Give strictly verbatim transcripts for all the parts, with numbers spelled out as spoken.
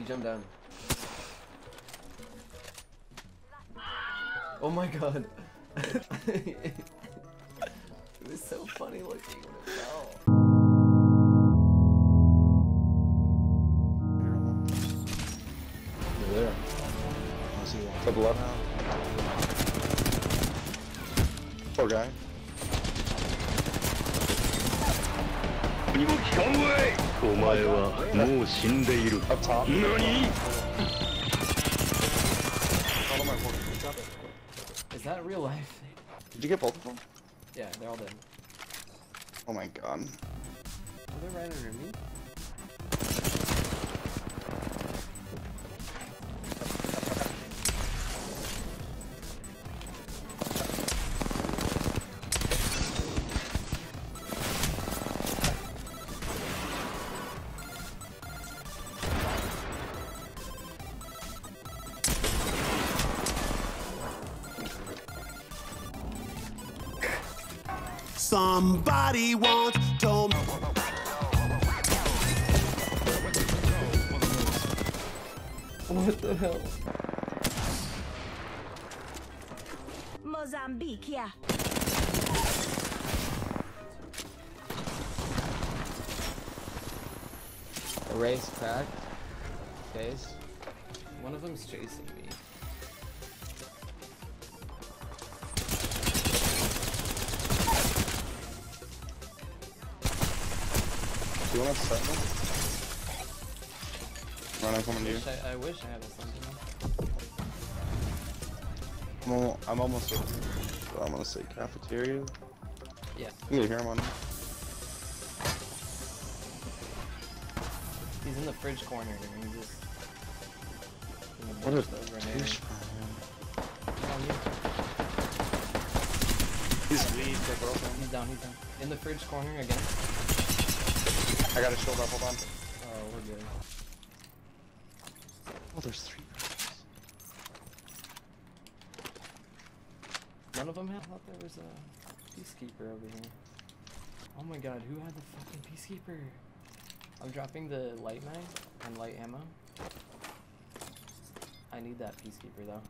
jumped down. Oh my god. It was so funny looking when it fell. You're there. I see one. To the left now. Poor guy. Up top. Is that real life? Did you get both of them? Yeah, they're all dead. Oh my god. Are they right under me? Somebody once told me. What the hell? Mozambique, yeah. Erase cracked. Case. One of them's chasing me. Do you want to set them? Run, I'm coming to you. I, I wish I had a sentinel. I'm, al I'm almost at, well, I'm gonna say cafeteria. Yeah. I'm gonna hear him on. He's in the fridge corner and he's just. What a grenade. douche, man. He's weak, he's down, he's down. In the fridge corner again. I got a shield up, hold on. Oh, we're good. Oh, there's three guys. One of them had, I thought there was a peacekeeper over here. Oh my god, who had the fucking peacekeeper? I'm dropping the light mag and light ammo. I need that peacekeeper though.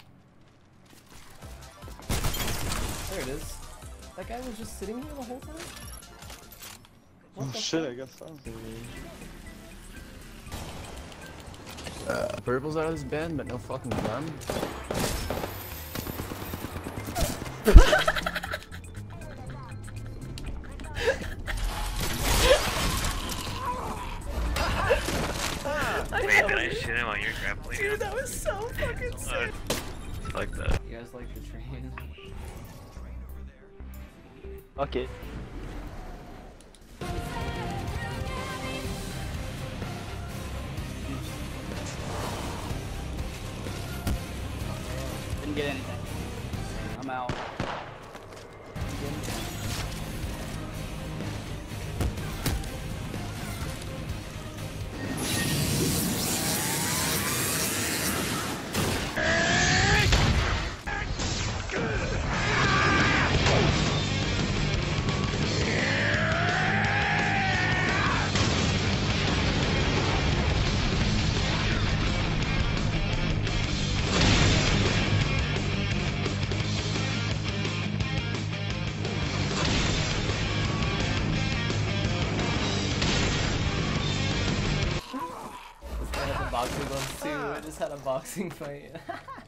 There it is. That guy was just sitting here the whole time? What Oh the shit, fuck? I guess so. Uh, purple's out of this bed, but no fucking gun. Wait, did I shoot him while you're grappling? Dude, that was so fucking sick. I like that. You guys like the train? Okay. Didn't get anything. I'm out. Boxing gloves too. I just had a boxing fight.